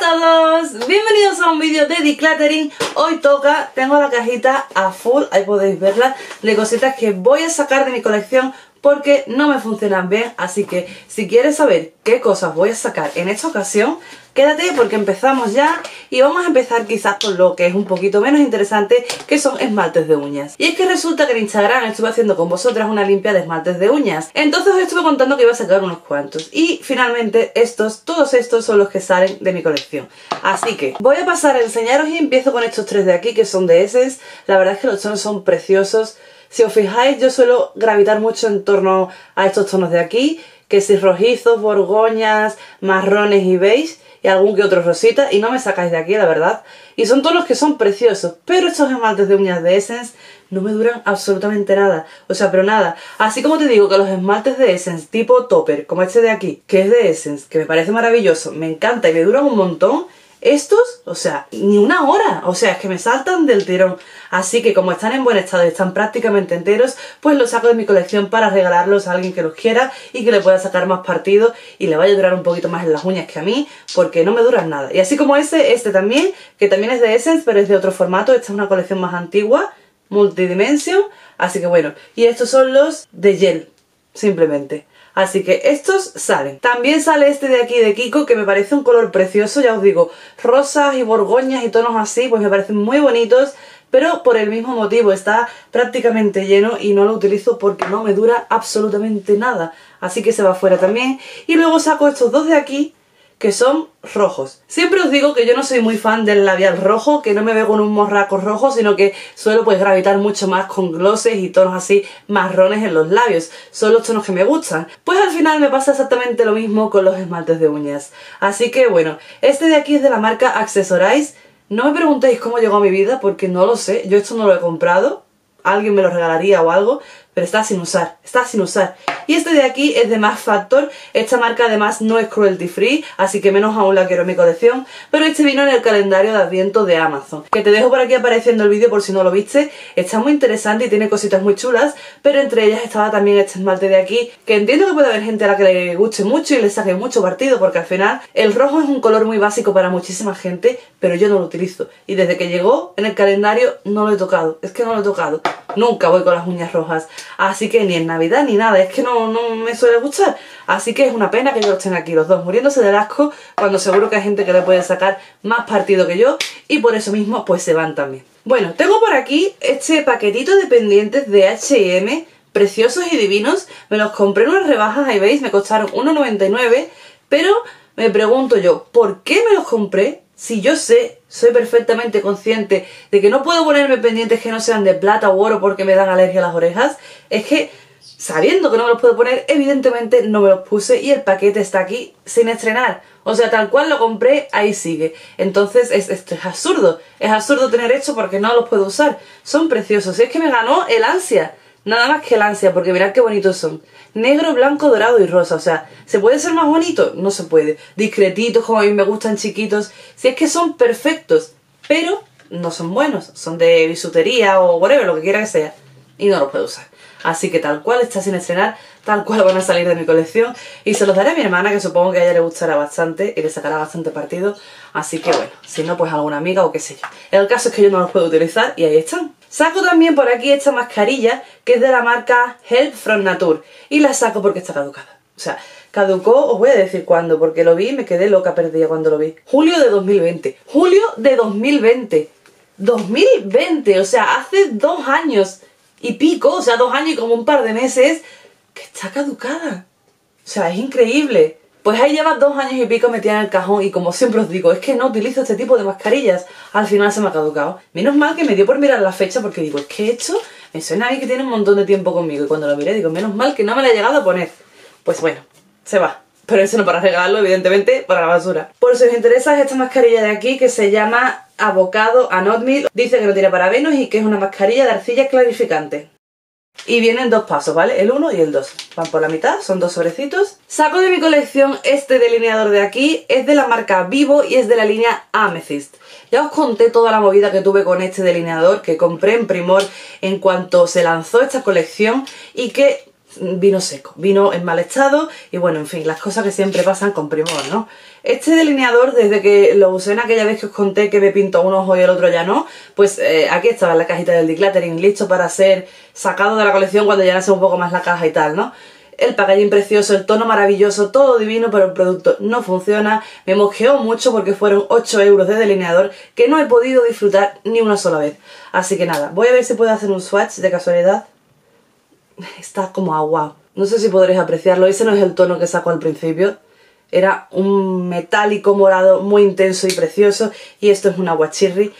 todos, bienvenidos a un vídeo de decluttering. Hoy toca, tengo la cajita a full, ahí podéis verla, de cositas que voy a sacar de mi colección porque no me funcionan bien. Así que si quieres saber qué cosas voy a sacar en esta ocasión, quédate porque empezamos ya. Y vamos a empezar quizás por lo que es un poquito menos interesante, que son esmaltes de uñas. Y es que resulta que en Instagram estuve haciendo con vosotras una limpia de esmaltes de uñas. Entonces os estuve contando que iba a sacar unos cuantos. Y finalmente todos estos son los que salen de mi colección. Así que voy a pasar a enseñaros y empiezo con estos tres de aquí, que son de Essence. La verdad es que los tonos son preciosos. Si os fijáis, yo suelo gravitar mucho en torno a estos tonos de aquí, que si rojizos, borgoñas, marrones y beige, y algún que otro rosita, y no me sacáis de aquí, la verdad. Y son tonos que son preciosos, pero estos esmaltes de uñas de Essence no me duran absolutamente nada, o sea, pero nada. Así como te digo que los esmaltes de Essence tipo topper, como este de aquí, que es de Essence, que me parece maravilloso, me encanta y me duran un montón, estos, o sea, ni una hora, o sea, es que me saltan del tirón. Así que como están en buen estado y están prácticamente enteros, pues los saco de mi colección para regalarlos a alguien que los quiera y que le pueda sacar más partido y le vaya a durar un poquito más en las uñas que a mí, porque no me duran nada. Y así como este también, que también es de Essence, pero es de otro formato. Esta es una colección más antigua, multidimension, así que bueno. Y estos son los de gel, simplemente. Así que estos salen. También sale este de aquí de Kiko, que me parece un color precioso, ya os digo. Rosas y borgoñas y tonos así, pues me parecen muy bonitos. Pero por el mismo motivo, está prácticamente lleno y no lo utilizo porque no me dura absolutamente nada. Así que se va fuera también. Y luego saco estos dos de aquí, que son rojos. Siempre os digo que yo no soy muy fan del labial rojo, que no me veo con un morraco rojo, sino que suelo pues gravitar mucho más con glosses y tonos así marrones en los labios. Son los tonos que me gustan. Pues al final me pasa exactamente lo mismo con los esmaltes de uñas. Así que bueno, este de aquí es de la marca Accessorize. No me preguntéis cómo llegó a mi vida porque no lo sé. Yo esto no lo he comprado, alguien me lo regalaría o algo, pero está sin usar, está sin usar. Y este de aquí es de Max Factor. Esta marca además no es cruelty free, así que menos aún la quiero en mi colección. Pero este vino en el calendario de Adviento de Amazon, que te dejo por aquí apareciendo el vídeo por si no lo viste. Está muy interesante y tiene cositas muy chulas, pero entre ellas estaba también este esmalte de aquí, que entiendo que puede haber gente a la que le guste mucho y le saque mucho partido, porque al final el rojo es un color muy básico para muchísima gente, pero yo no lo utilizo. Y desde que llegó en el calendario no lo he tocado, es que no lo he tocado. Nunca voy con las uñas rojas, así que ni en Navidad ni nada, es que no me suele gustar. Así que es una pena que yo los tenga aquí los dos muriéndose del asco, cuando seguro que hay gente que le puede sacar más partido que yo, y por eso mismo pues se van también. Bueno, tengo por aquí este paquetito de pendientes de H&M, preciosos y divinos. Me los compré en unas rebajas, ahí veis, me costaron 1,99, pero me pregunto yo, ¿por qué me los compré? Si yo soy perfectamente consciente de que no puedo ponerme pendientes que no sean de plata o oro porque me dan alergia a las orejas, es que sabiendo que no me los puedo poner, evidentemente no me los puse y el paquete está aquí sin estrenar. O sea, tal cual lo compré, ahí sigue. Entonces esto es absurdo tener esto porque no los puedo usar. Son preciosos, y es que me ganó el ansia. Nada más que el ansia, porque mirad qué bonitos son. Negro, blanco, dorado y rosa. O sea, ¿se puede ser más bonito? No se puede. Discretitos, como a mí me gustan, chiquitos. Si es que son perfectos, pero no son buenos. Son de bisutería o whatever, lo que quiera que sea. Y no los puedo usar. Así que tal cual está sin estrenar, tal cual van a salir de mi colección. Y se los daré a mi hermana, que supongo que a ella le gustará bastante y le sacará bastante partido. Así que bueno, si no, pues alguna amiga o qué sé yo. El caso es que yo no los puedo utilizar y ahí están. Saco también por aquí esta mascarilla, que es de la marca Help from Nature. Y la saco porque está caducada. O sea, caducó, os voy a decir cuándo, porque lo vi y me quedé loca perdida cuando lo vi. Julio de 2020. Julio de 2020. 2020, o sea, hace 2 años y pico, o sea, 2 años y como un par de meses, que está caducada. O sea, es increíble. Pues ahí lleva 2 años y pico metida en el cajón y como siempre os digo, es que no utilizo este tipo de mascarillas. Al final se me ha caducado. Menos mal que me dio por mirar la fecha porque digo, es que esto me suena a mí que tiene un montón de tiempo conmigo. Y cuando lo miré digo, menos mal que no me la he llegado a poner. Pues bueno, se va. Pero eso no para regalarlo, evidentemente, para la basura. Por si os interesa, es esta mascarilla de aquí que se llama Avocado and Oatmeal. Dice que no tiene parabenos y que es una mascarilla de arcilla clarificante. Y vienen 2 pasos, ¿vale? El 1 y el 2. Van por la mitad, son 2 sobrecitos. Saco de mi colección este delineador de aquí. Es de la marca Vivo y es de la línea Amethyst. Ya os conté toda la movida que tuve con este delineador, que compré en Primor en cuanto se lanzó esta colección y que vino seco, vino en mal estado y bueno, en fin, las cosas que siempre pasan con Primor, ¿no? Este delineador, desde que lo usé en aquella vez que os conté que me pintó un ojo y el otro ya no, pues aquí estaba en la cajita del decluttering, listo para ser sacado de la colección cuando llenase un poco más la caja y tal, ¿no? El packaging precioso, el tono maravilloso, todo divino, pero el producto no funciona. Me mosqueó mucho porque fueron 8 euros de delineador que no he podido disfrutar ni una sola vez. Así que nada, voy a ver si puedo hacer un swatch de casualidad. Está como agua. No sé si podréis apreciarlo, ese no es el tono que sacó al principio. Era un metálico morado muy intenso y precioso y esto es un agua cherry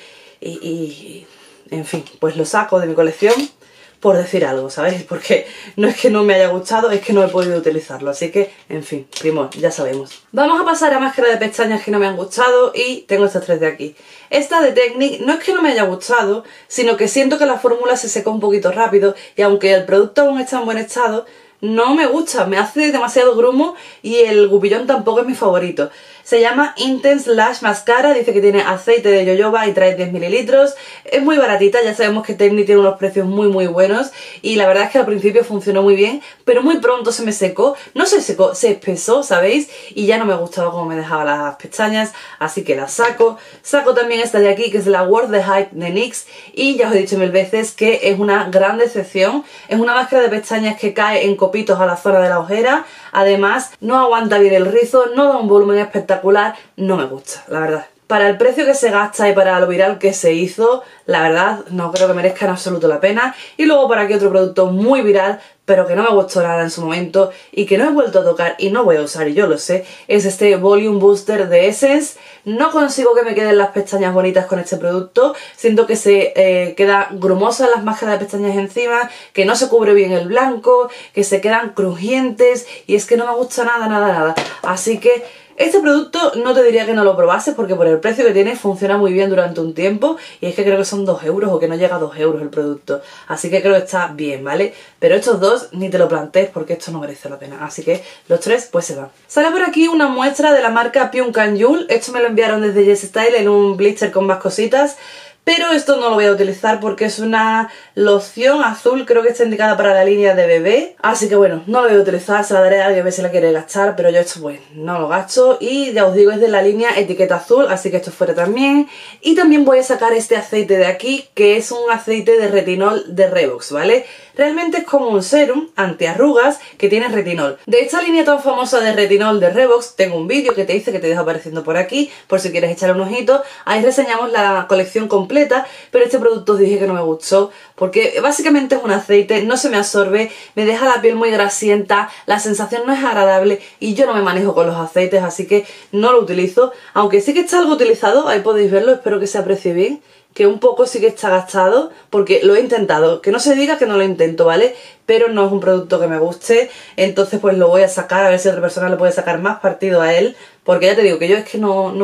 y en fin, pues lo saco de mi colección por decir algo, ¿sabéis? Porque no es que no me haya gustado, es que no he podido utilizarlo, así que, en fin, Primor, ya sabemos. Vamos a pasar a máscara de pestañas que no me han gustado y tengo estas tres de aquí. Esta de Technic no es que no me haya gustado, sino que siento que la fórmula se secó un poquito rápido y aunque el producto aún está en buen estado, no me gusta, me hace demasiado grumo y el gupillón tampoco es mi favorito. Se llama Intense Lash Mascara, dice que tiene aceite de jojoba y trae 10 mililitros. Es muy baratita, ya sabemos que Technic tiene unos precios muy buenos y la verdad es que al principio funcionó muy bien, pero muy pronto se me secó, no se secó, se espesó, ¿sabéis? Y ya no me gustaba cómo me dejaba las pestañas, así que la saco. Saco también esta de aquí, que es la Worth the Hype de NYX y ya os he dicho mil veces que es una gran decepción. Es una máscara de pestañas que cae en copitos a la zona de la ojera, además no aguanta bien el rizo, no da un volumen espectacular, no me gusta, la verdad. Para el precio que se gasta y para lo viral que se hizo, la verdad no creo que merezca en absoluto la pena. Y luego por aquí otro producto muy viral, pero que no me gustó nada en su momento y que no he vuelto a tocar y no voy a usar y yo lo sé, es este Volume Booster de Essence. No consigo que me queden las pestañas bonitas con este producto, siento que se queda grumosa las máscaras de pestañas encima, que no se cubre bien el blanco, que se quedan crujientes y es que no me gusta nada. Así que este producto no te diría que no lo probases porque por el precio que tiene funciona muy bien durante un tiempo y es que creo que son 2 euros o que no llega a 2 euros el producto. Así que creo que está bien, ¿vale? Pero estos dos ni te lo plantees porque esto no merece la pena. Así que los tres pues se van. Sale por aquí una muestra de la marca Pyung Kan Yul. Esto me lo enviaron desde Yes Style en un blister con más cositas. Pero esto no lo voy a utilizar porque es una loción azul, creo que está indicada para la línea de bebé. Así que bueno, no lo voy a utilizar, se la daré a alguien a ver si la quiere gastar, pero yo esto pues no lo gasto. Y ya os digo, es de la línea etiqueta azul, así que esto fuera también. Y también voy a sacar este aceite de aquí, que es un aceite de retinol de Revox, ¿vale? Realmente es como un serum antiarrugas que tiene retinol. De esta línea tan famosa de retinol de Revox tengo un vídeo que te dice que te dejo apareciendo por aquí, por si quieres echarle un ojito. Ahí reseñamos la colección completa, pero este producto os dije que no me gustó porque básicamente es un aceite, no se me absorbe, me deja la piel muy grasienta, la sensación no es agradable y yo no me manejo con los aceites, así que no lo utilizo. Aunque sí que está algo utilizado, ahí podéis verlo, espero que se aprecie bien, que un poco sí que está gastado porque lo he intentado, que no se diga que no lo intento, ¿vale? Pero no es un producto que me guste, entonces pues lo voy a sacar a ver si otra persona le puede sacar más partido a él, porque ya te digo que yo es que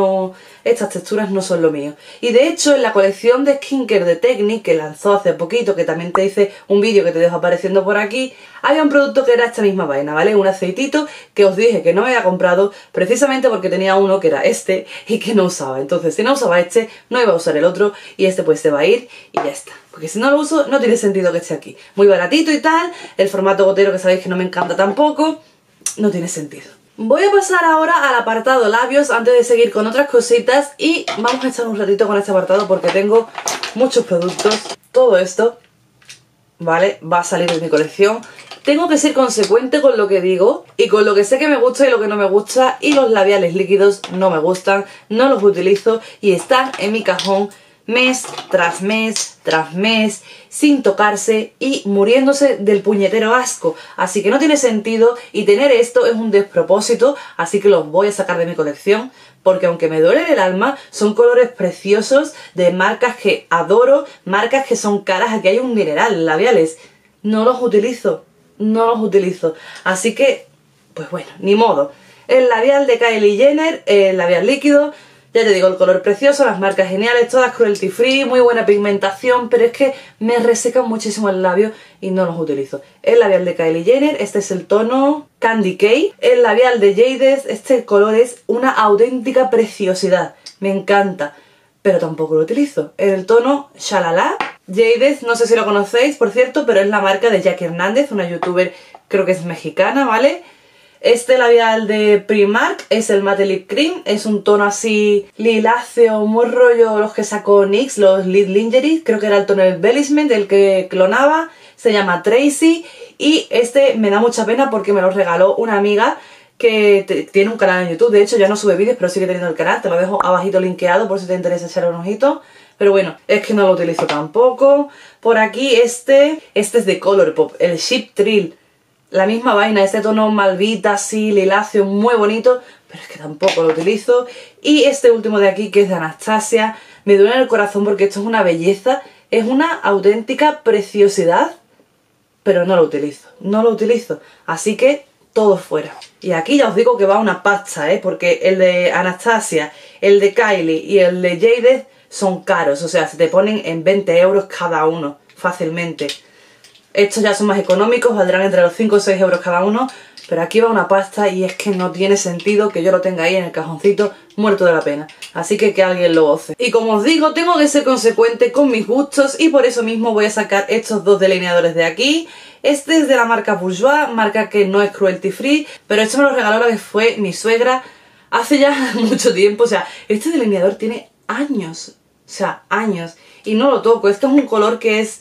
estas texturas no son lo mío. Y de hecho en la colección de skincare de Technic que lanzó hace poquito, que también te hice un vídeo que te dejo apareciendo por aquí, había un producto que era esta misma vaina, ¿vale? Un aceitito que os dije que no me había comprado precisamente porque tenía uno que era este y que no usaba. Entonces si no usaba este, no iba a usar el otro y este pues se va a ir y ya está. Porque si no lo uso, no tiene sentido que esté aquí. Muy baratito y tal, el formato gotero que sabéis que no me encanta tampoco, no tiene sentido. Voy a pasar ahora al apartado labios antes de seguir con otras cositas y vamos a echar un ratito con este apartado porque tengo muchos productos. Todo esto, ¿vale? Va a salir de mi colección. Tengo que ser consecuente con lo que digo y con lo que sé que me gusta y lo que no me gusta, y los labiales líquidos no me gustan, no los utilizo y están en mi cajón mes tras mes tras mes sin tocarse y muriéndose del puñetero asco, así que no tiene sentido y tener esto es un despropósito, así que los voy a sacar de mi colección porque aunque me duele el alma, son colores preciosos de marcas que adoro, marcas que son caras, aquí hay un dineral, labiales, no los utilizo, así que pues bueno, ni modo. El labial de Kylie Jenner, el labial líquido. Ya te digo, el color precioso, las marcas geniales, todas cruelty free, muy buena pigmentación, pero es que me resecan muchísimo el labio y no los utilizo. El labial de Kylie Jenner, este es el tono Candy Cake. El labial de Jadez, este color es una auténtica preciosidad, me encanta, pero tampoco lo utilizo. El tono Shalala. Jadez, no sé si lo conocéis, por cierto, pero es la marca de Jackie Hernández, una youtuber creo que es mexicana, ¿vale? Este labial de Primark es el Matte Lip Cream, es un tono así liláceo, muy rollo los que sacó NYX, los Lip Lingerie, creo que era el tono del Embellishment, el que clonaba, se llama Tracy, y este me da mucha pena porque me lo regaló una amiga que tiene un canal en YouTube. De hecho ya no sube vídeos, pero sigue teniendo el canal, te lo dejo abajito linkeado por si te interesa echar un ojito. Pero bueno, es que no lo utilizo tampoco. Por aquí este es de Colourpop, el Ship Thrill. La misma vaina, este tono malvita, así, liláceo, muy bonito, pero es que tampoco lo utilizo. Y este último de aquí, que es de Anastasia, me duele en el corazón porque esto es una belleza, es una auténtica preciosidad, pero no lo utilizo, no lo utilizo. Así que todo fuera. Y aquí ya os digo que va una pasta, porque el de Anastasia, el de Kylie y el de Jaded son caros, o sea, se te ponen en 20 euros cada uno, fácilmente. Estos ya son más económicos, valdrán entre los 5 o 6 euros cada uno, pero aquí va una pasta y es que no tiene sentido que yo lo tenga ahí en el cajoncito muerto de la pena. Así que alguien lo goce. Y como os digo, tengo que ser consecuente con mis gustos y por eso mismo voy a sacar estos dos delineadores de aquí. Este es de la marca Bourjois, marca que no es cruelty free, pero esto me lo regaló la que fue mi suegra hace ya mucho tiempo. O sea, este delineador tiene años, o sea, años, y no lo toco. Esto es un color que es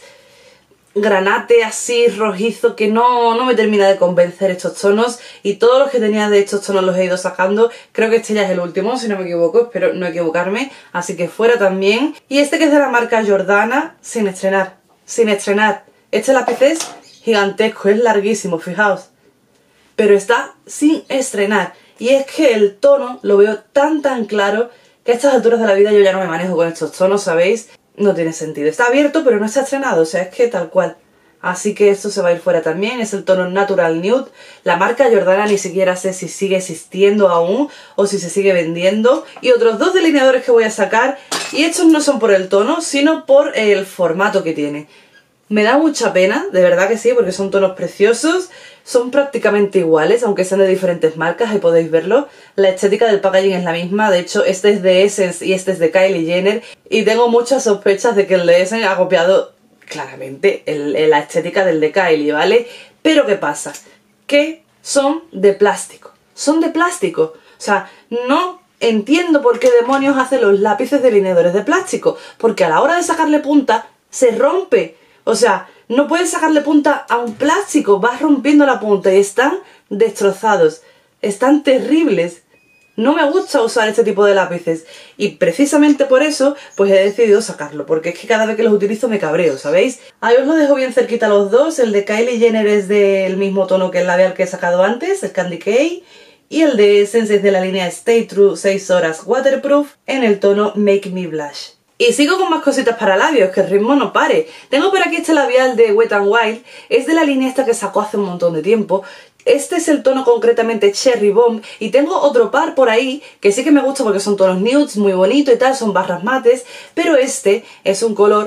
granate así rojizo que no me termina de convencer estos tonos, y todos los que tenía de estos tonos los he ido sacando. Creo que este ya es el último, si no me equivoco, espero no equivocarme, así que fuera también. Y este que es de la marca Jordana, sin estrenar, sin estrenar. Este lápiz es gigantesco, es larguísimo, fijaos, pero está sin estrenar, y es que el tono lo veo tan claro que a estas alturas de la vida yo ya no me manejo con estos tonos, ¿sabéis? No tiene sentido. Está abierto pero no está estrenado, o sea, es que tal cual. Así que esto se va a ir fuera también. Es el tono Natural Nude. La marca Jordana ni siquiera sé si sigue existiendo aún o si se sigue vendiendo. Y otros dos delineadores que voy a sacar, y estos no son por el tono, sino por el formato que tiene. Me da mucha pena, de verdad que sí, porque son tonos preciosos. Son prácticamente iguales, aunque sean de diferentes marcas, ahí podéis verlo. La estética del packaging es la misma, de hecho este es de Essence y este es de Kylie Jenner. Y tengo muchas sospechas de que el de Essence ha copiado claramente la estética del de Kylie, ¿vale? Pero ¿qué pasa? Que son de plástico. Son de plástico. O sea, no entiendo por qué demonios hacen los lápices delineadores de plástico. Porque a la hora de sacarle punta, se rompe. O sea, no puedes sacarle punta a un plástico, vas rompiendo la punta y están destrozados, están terribles. No me gusta usar este tipo de lápices y precisamente por eso pues he decidido sacarlo, porque es que cada vez que los utilizo me cabreo, ¿sabéis? Ahí os lo dejo bien cerquita los dos. El de Kylie Jenner es del mismo tono que el labial que he sacado antes, el Candy Cane, y el de Essence es de la línea Stay True 6 horas Waterproof en el tono Make Me Blush. Y sigo con más cositas para labios, que el ritmo no pare. Tengo por aquí este labial de Wet n Wild, es de la línea esta que sacó hace un montón de tiempo. Este es el tono concretamente Cherry Bomb, y tengo otro par por ahí que sí que me gusta porque son tonos nudes, muy bonito y tal, son barras mates, pero este es un color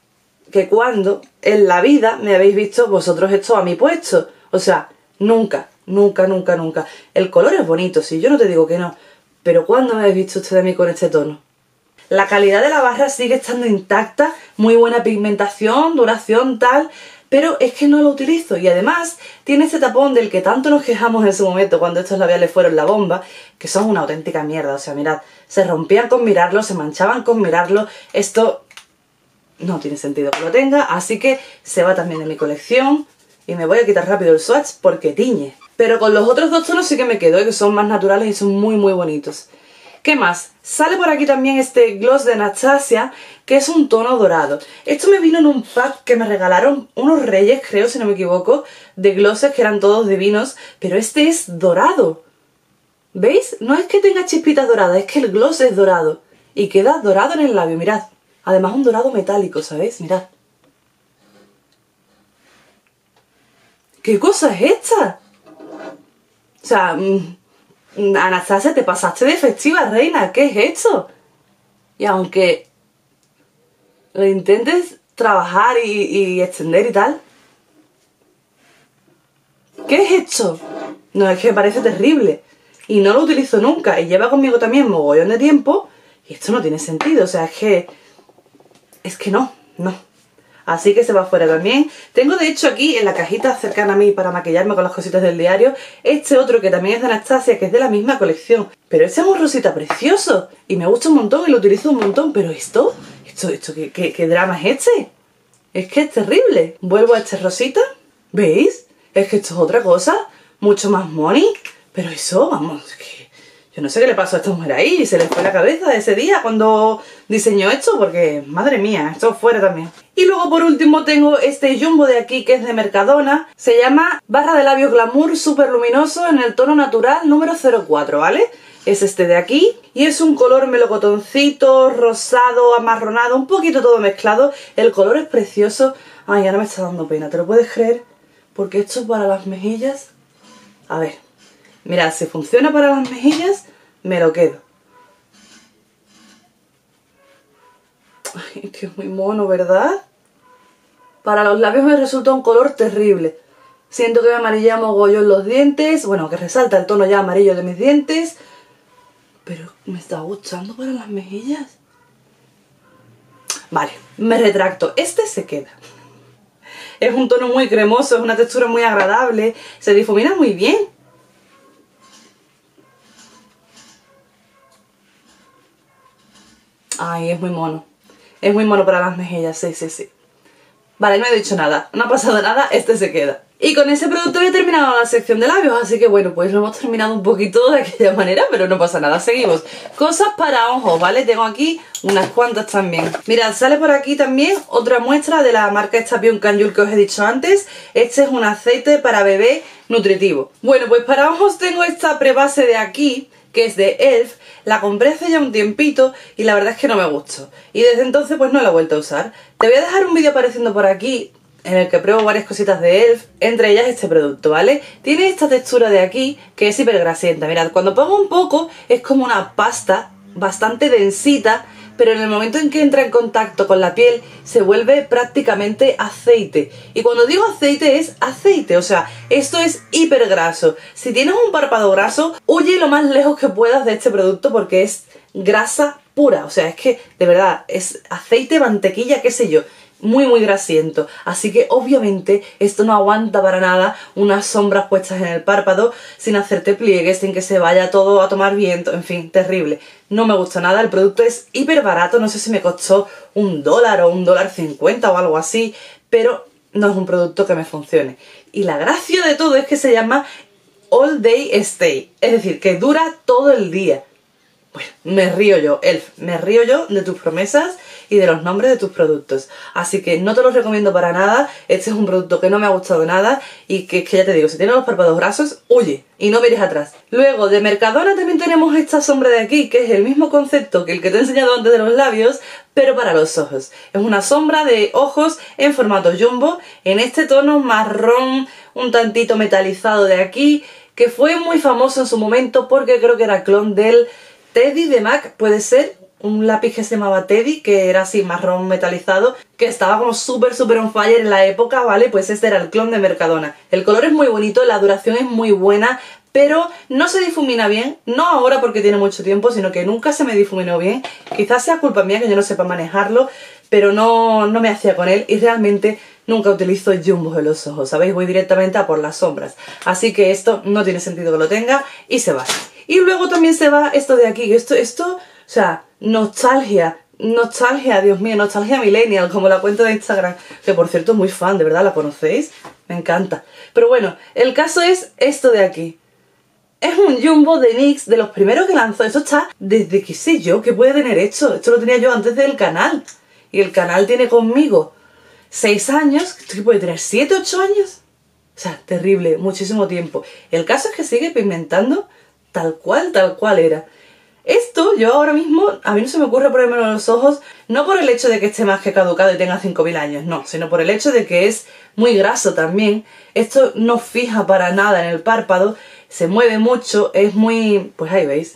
que cuando en la vida me habéis visto vosotros esto a mi puesto. O sea, nunca, nunca, nunca, nunca. El color es bonito, sí, yo no te digo que no, pero ¿cuándo me habéis visto ustedes a mí con este tono? La calidad de la barra sigue estando intacta, muy buena pigmentación, duración, tal, pero es que no lo utilizo. Y además tiene este tapón del que tanto nos quejamos en su momento cuando estos labiales fueron la bomba, que son una auténtica mierda. O sea, mirad, se rompían con mirarlo, se manchaban con mirarlo. Esto no tiene sentido que lo tenga, así que se va también de mi colección. Y me voy a quitar rápido el swatch porque tiñe. Pero con los otros dos tonos sí que me quedo, que son más naturales y son muy muy bonitos. ¿Qué más? Sale por aquí también este gloss de Anastasia, que es un tono dorado. Esto me vino en un pack que me regalaron unos reyes, creo, si no me equivoco, de glosses que eran todos divinos, pero este es dorado. ¿Veis? No es que tenga chispitas doradas, es que el gloss es dorado. Y queda dorado en el labio, mirad. Además un dorado metálico, ¿sabéis? Mirad. ¿Qué cosa es esta? O sea, Anastasia, te pasaste de festiva, reina. ¿Qué es esto? Y aunque lo intentes trabajar y extender y tal, ¿qué es esto? No, es que me parece terrible. Y no lo utilizo nunca. Y lleva conmigo también mogollón de tiempo. Y esto no tiene sentido. O sea, es que no. así que se va fuera también. Tengo de hecho aquí en la cajita cercana a mí para maquillarme con las cositas del diario este otro que también es de Anastasia, que es de la misma colección, pero este es un rosita precioso y me gusta un montón y lo utilizo un montón. Pero esto ¿qué drama es este? Es que es terrible. Vuelvo a este rosita, ¿veis? Es que esto es otra cosa, mucho más money, pero eso, vamos, es que yo no sé qué le pasó a esta mujer ahí, se le fue la cabeza ese día cuando diseñó esto, porque madre mía, esto fuera también. Y luego por último tengo este jumbo de aquí que es de Mercadona, se llama Barra de Labios Glamour Super Luminoso en el tono natural número 04, ¿vale? Es este de aquí y es un color melocotoncito, rosado, amarronado, un poquito todo mezclado. El color es precioso. Ay, ahora me está dando pena, ¿te lo puedes creer? Porque esto es para las mejillas. A ver, mirad, si funciona para las mejillas, me lo quedo. Ay, es que es muy mono, ¿verdad? Para los labios me resulta un color terrible. Siento que me amarilla mogollón los dientes, bueno, que resalta el tono ya amarillo de mis dientes. Pero me está gustando para las mejillas. Vale, me retracto. Este se queda. Es un tono muy cremoso, es una textura muy agradable. Se difumina muy bien. Ay, es muy mono. Es muy mono para las mejillas, sí, sí, sí. Vale, no he dicho nada. No ha pasado nada, este se queda. Y con ese producto he terminado la sección de labios, así que bueno, pues lo hemos terminado un poquito de aquella manera, pero no pasa nada, seguimos. Cosas para ojos, ¿vale? Tengo aquí unas cuantas también. Mirad, sale por aquí también otra muestra de la marca esta Pion Canjul que os he dicho antes. Este es un aceite para bebé nutritivo. Bueno, pues para ojos tengo esta prebase de aquí, que es de ELF. La compré hace ya un tiempito y la verdad es que no me gustó. Y desde entonces pues no la he vuelto a usar. Te voy a dejar un vídeo apareciendo por aquí en el que pruebo varias cositas de ELF, entre ellas este producto, ¿vale? Tiene esta textura de aquí que es hipergrasienta. Mirad, cuando pongo un poco es como una pasta bastante densita, pero en el momento en que entra en contacto con la piel se vuelve prácticamente aceite. Y cuando digo aceite es aceite, o sea, esto es hipergraso. Si tienes un párpado graso, huye lo más lejos que puedas de este producto porque es grasa pura. O sea, es que de verdad es aceite, mantequilla, qué sé yo. Muy muy grasiento, así que obviamente esto no aguanta para nada unas sombras puestas en el párpado sin hacerte pliegues, sin que se vaya todo a tomar viento, en fin, terrible. No me gusta nada, el producto es hiper barato, no sé si me costó $1 o $1.50 o algo así, pero no es un producto que me funcione. Y la gracia de todo es que se llama All Day Stay, es decir, que dura todo el día. Bueno, me río yo, ELF, me río yo de tus promesas y de los nombres de tus productos. Así que no te los recomiendo para nada. Este es un producto que no me ha gustado nada y que ya te digo, si tienes los párpados grasos, huye y no mires atrás. Luego, de Mercadona también tenemos esta sombra de aquí, que es el mismo concepto que el que te he enseñado antes de los labios, pero para los ojos. Es una sombra de ojos en formato jumbo, en este tono marrón, un tantito metalizado de aquí, que fue muy famoso en su momento porque creo que era clon del Teddy de MAC, puede ser, un lápiz que se llamaba Teddy, que era así marrón metalizado, que estaba como súper on fire en la época, ¿vale? Pues este era el clon de Mercadona. El color es muy bonito, la duración es muy buena, pero no se difumina bien, no ahora porque tiene mucho tiempo, sino que nunca se me difuminó bien. Quizás sea culpa mía que yo no sepa manejarlo, pero no me hacía con él y realmente nunca utilizo jumbos en los ojos, ¿sabéis? Voy directamente a por las sombras. Así que esto no tiene sentido que lo tenga y se va. Y luego también se va esto de aquí, esto, o sea, nostalgia, Dios mío, nostalgia millennial, como la cuenta de Instagram, que por cierto es muy fan, de verdad, ¿la conocéis? Me encanta. Pero bueno, el caso es esto de aquí. Es un jumbo de NYX, de los primeros que lanzó. Esto está desde, qué sé yo, ¿qué puede tener esto? Esto lo tenía yo antes del canal. Y el canal tiene conmigo 6 años, ¿esto qué puede tener? ¿7, 8 años? O sea, terrible, muchísimo tiempo. El caso es que sigue pigmentando tal cual era. Esto, yo ahora mismo, a mí no se me ocurre ponérmelo en los ojos, no por el hecho de que esté más que caducado y tenga 5000 años, no, sino por el hecho de que es muy graso también. Esto no fija para nada en el párpado, se mueve mucho, es muy... pues ahí veis.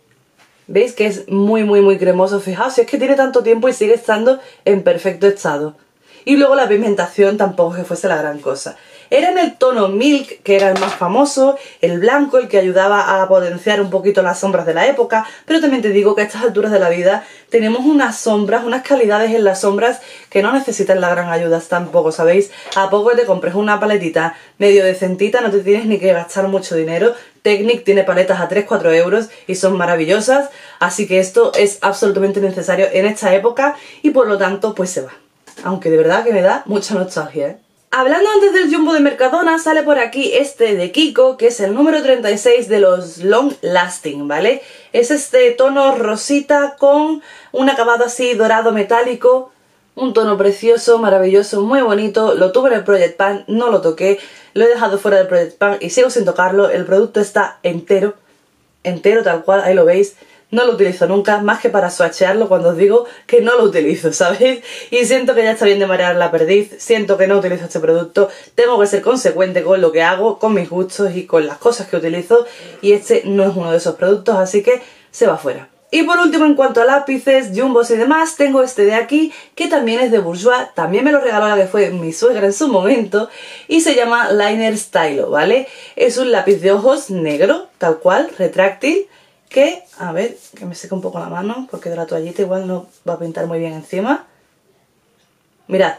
¿Veis que es muy cremoso? Fijaos, si es que tiene tanto tiempo y sigue estando en perfecto estado. Y luego la pigmentación tampoco es que fuese la gran cosa. Era en el tono Milk, que era el más famoso, el blanco, el que ayudaba a potenciar un poquito las sombras de la época, pero también te digo que a estas alturas de la vida tenemos unas sombras, unas calidades en las sombras que no necesitan la gran ayuda tampoco, ¿sabéis? A poco que te compres una paletita medio decentita, no te tienes ni que gastar mucho dinero. Technic tiene paletas a 3-4 euros y son maravillosas, así que esto es absolutamente necesario en esta época y por lo tanto pues se va. Aunque de verdad que me da mucha nostalgia, ¿eh? Hablando antes del Jumbo de Mercadona, sale por aquí este de Kiko, que es el número 36 de los Long Lasting, ¿vale? Es este tono rosita con un acabado así dorado metálico, un tono precioso, maravilloso, muy bonito. Lo tuve en el Project Pan, no lo toqué, lo he dejado fuera del Project Pan y sigo sin tocarlo. El producto está entero, entero tal cual, ahí lo veis. No lo utilizo nunca, más que para swatchearlo cuando os digo que no lo utilizo, ¿sabéis? Y siento que ya está bien de marear la perdiz, siento que no utilizo este producto, tengo que ser consecuente con lo que hago, con mis gustos y con las cosas que utilizo, y este no es uno de esos productos, así que se va fuera. Y por último, en cuanto a lápices, jumbos y demás, tengo este de aquí, que también es de Bourjois, también me lo regaló la que fue mi suegra en su momento, y se llama Liner Stylo, ¿vale? Es un lápiz de ojos negro, tal cual, retráctil, que, a ver, que me seque un poco la mano, porque de la toallita igual no va a pintar muy bien encima. Mirad,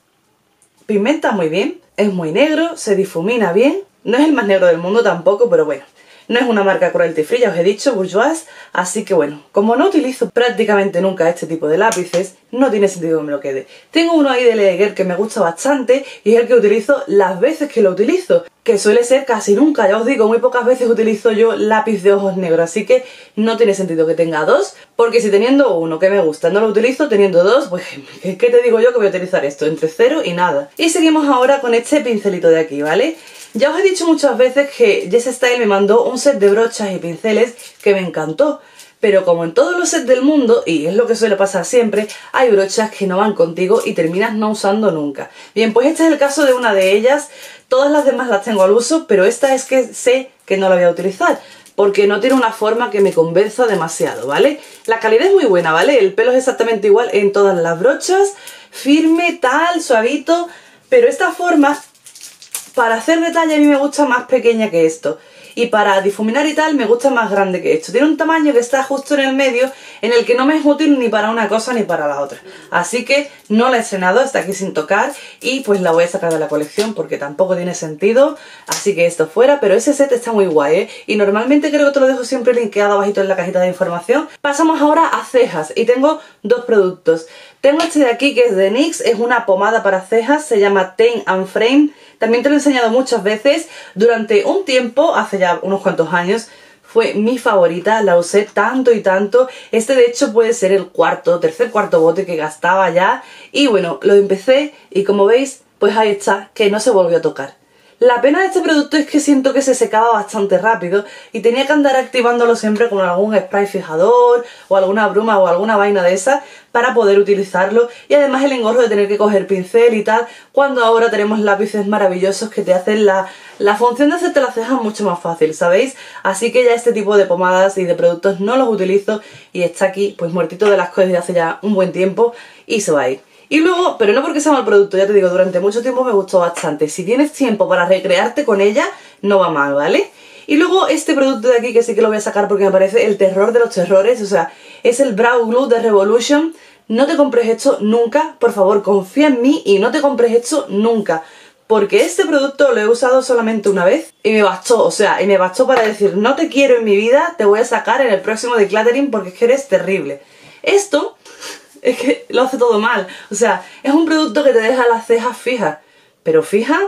pigmenta muy bien, es muy negro, se difumina bien, no es el más negro del mundo tampoco, pero bueno. No es una marca cruelty free, ya os he dicho, Bourjois, así que bueno, como no utilizo prácticamente nunca este tipo de lápices, no tiene sentido que me lo quede. Tengo uno ahí de Leger que me gusta bastante y es el que utilizo las veces que lo utilizo, que suele ser casi nunca, ya os digo, muy pocas veces utilizo yo lápiz de ojos negros, así que no tiene sentido que tenga dos, porque si teniendo uno que me gusta no lo utilizo, teniendo dos, pues ¿qué te digo yo que voy a utilizar esto? Entre cero y nada. Y seguimos ahora con este pincelito de aquí, ¿vale? Ya os he dicho muchas veces que Jess Style me mandó un set de brochas y pinceles que me encantó, pero como en todos los sets del mundo, y es lo que suele pasar siempre, hay brochas que no van contigo y terminas no usando nunca. Bien, pues este es el caso de una de ellas, todas las demás las tengo al uso, pero esta es que sé que no la voy a utilizar, porque no tiene una forma que me convenza demasiado, ¿vale? La calidad es muy buena, ¿vale? El pelo es exactamente igual en todas las brochas, firme, tal, suavito, pero esta forma, para hacer detalle a mí me gusta más pequeña que esto. Y para difuminar y tal me gusta más grande que esto. Tiene un tamaño que está justo en el medio, en el que no me es útil ni para una cosa ni para la otra. Así que no la he estrenado, está aquí sin tocar y pues la voy a sacar de la colección porque tampoco tiene sentido. Así que esto fuera, pero ese set está muy guay, ¿eh? Y normalmente creo que te lo dejo siempre linkeado abajito en la cajita de información. Pasamos ahora a cejas y tengo dos productos. Tengo este de aquí que es de NYX, es una pomada para cejas, se llama Tame and Frame. También te lo he enseñado muchas veces, durante un tiempo, hace ya unos cuantos años, fue mi favorita, la usé tanto y tanto. Este de hecho puede ser el tercer cuarto bote que gastaba ya. Y bueno, lo empecé y como veis, pues ahí está, que no se volvió a tocar. La pena de este producto es que siento que se secaba bastante rápido y tenía que andar activándolo siempre con algún spray fijador o alguna bruma o alguna vaina de esa para poder utilizarlo, y además el engorro de tener que coger pincel y tal, cuando ahora tenemos lápices maravillosos que te hacen la función de hacerte las cejas mucho más fácil, ¿sabéis? Así que ya este tipo de pomadas y de productos no los utilizo y está aquí pues muertito de las cosas desde hace ya un buen tiempo y se va a ir. Y luego, pero no porque sea mal producto, ya te digo, durante mucho tiempo me gustó bastante. Si tienes tiempo para recrearte con ella, no va mal, ¿vale? Y luego este producto de aquí que sí que lo voy a sacar porque me parece el terror de los terrores, o sea, es el Brow Glue de Revolution. No te compres esto nunca, por favor, confía en mí y no te compres esto nunca. Porque este producto lo he usado solamente una vez y me bastó, o sea, y me bastó para decir, no te quiero en mi vida, te voy a sacar en el próximo decluttering porque es que eres terrible. Esto es que lo hace todo mal, o sea, es un producto que te deja las cejas fijas, pero fijas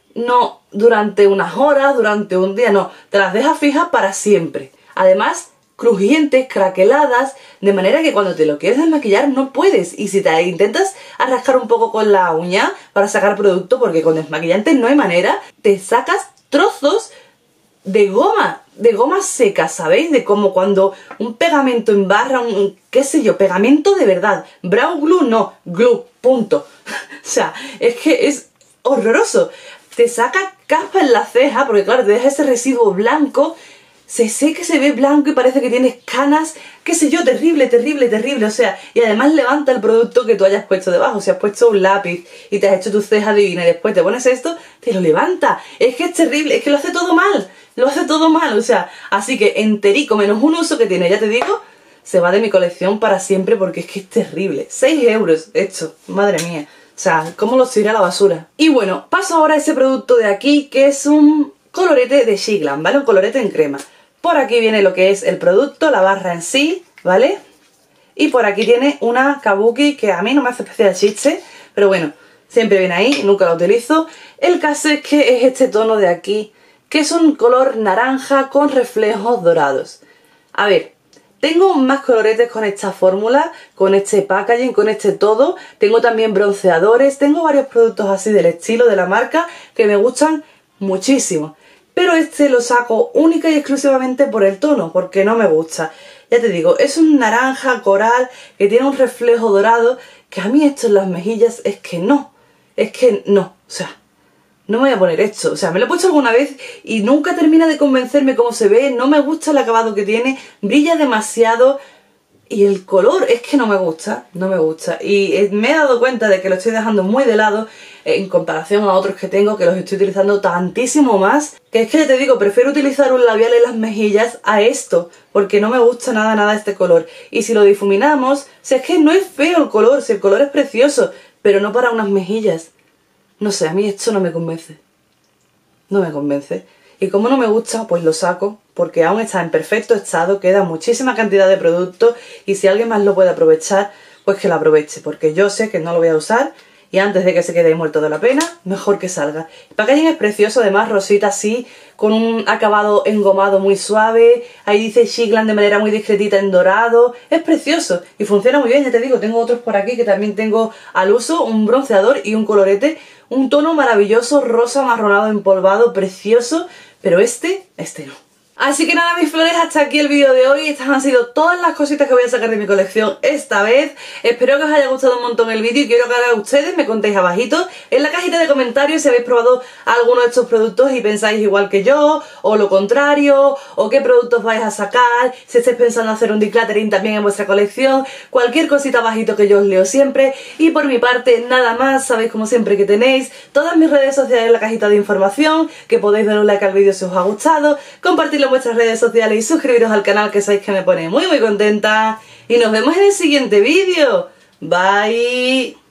no durante unas horas, durante un día, no, te las deja fijas para siempre. Además, crujientes, craqueladas, de manera que cuando te lo quieres desmaquillar no puedes, y si te intentas rascar un poco con la uña para sacar producto, porque con desmaquillante no hay manera, te sacas trozos de goma seca, ¿sabéis? De como cuando un pegamento embarra, qué sé yo, pegamento de verdad. Brow glue no, glue, punto. O sea, es que es horroroso. Te saca capa en la ceja, porque claro, te deja ese residuo blanco se seca, se ve blanco y parece que tienes canas, qué sé yo, terrible, terrible, terrible, o sea, y además levanta el producto que tú hayas puesto debajo. Si has puesto un lápiz y te has hecho tu ceja divina y después te pones esto, te lo levanta. Es que es terrible, es que lo hace todo mal, o sea, así que enterico, menos un uso que tiene, ya te digo, se va de mi colección para siempre porque es que es terrible. 6 euros esto, madre mía, o sea, ¿cómo lo tiré a la basura? Y bueno, paso ahora a ese producto de aquí, que es un colorete de Shiglam, ¿vale? Un colorete en crema. Por aquí viene lo que es el producto, la barra en sí, ¿vale? Y por aquí tiene una kabuki que a mí no me hace especial chiste, pero bueno, siempre viene ahí, nunca la utilizo. El caso es que es este tono de aquí, que es un color naranja con reflejos dorados. A ver, tengo más coloretes con esta fórmula, con este packaging, con este todo. Tengo también bronceadores, tengo varios productos así del estilo de la marca que me gustan muchísimo. Pero este lo saco única y exclusivamente por el tono, porque no me gusta. Ya te digo, es un naranja coral que tiene un reflejo dorado, que a mí esto en las mejillas es que no, o sea, no me voy a poner esto. O sea, me lo he puesto alguna vez y nunca termina de convencerme cómo se ve, no me gusta el acabado que tiene, brilla demasiado y el color es que no me gusta, y me he dado cuenta de que lo estoy dejando muy de lado en comparación a otros que tengo, que los estoy utilizando tantísimo más, que es que ya te digo, prefiero utilizar un labial en las mejillas a esto, porque no me gusta nada este color. Y si lo difuminamos, si es que no es feo el color, si el color es precioso, pero no para unas mejillas. No sé, a mí esto no me convence. No me convence. Y como no me gusta, pues lo saco, porque aún está en perfecto estado, queda muchísima cantidad de producto y si alguien más lo puede aprovechar, pues que lo aproveche, porque yo sé que no lo voy a usar y antes de que se quede ahí muerto de la pena, mejor que salga. El packaging es precioso, además rosita así, con un acabado engomado muy suave, ahí dice Shiglam de manera muy discretita en dorado, es precioso y funciona muy bien, ya te digo, tengo otros por aquí que también tengo al uso, un bronceador y un colorete, un tono maravilloso, rosa amarronado empolvado, precioso, pero este no. Así que nada, mis flores, hasta aquí el vídeo de hoy. Estas han sido todas las cositas que voy a sacar de mi colección esta vez. Espero que os haya gustado un montón el vídeo y quiero que ahora ustedes me contéis abajito en la cajita de comentarios si habéis probado alguno de estos productos y pensáis igual que yo, o lo contrario, o qué productos vais a sacar, si estáis pensando hacer un decluttering también en vuestra colección, cualquier cosita abajito que yo os leo siempre. Y por mi parte, nada más, sabéis como siempre que tenéis todas mis redes sociales en la cajita de información, que podéis dar un like al vídeo si os ha gustado, compartirlo en vuestras redes sociales y suscribiros al canal, que sabéis que me pone muy contenta. Y nos vemos en el siguiente vídeo. Bye.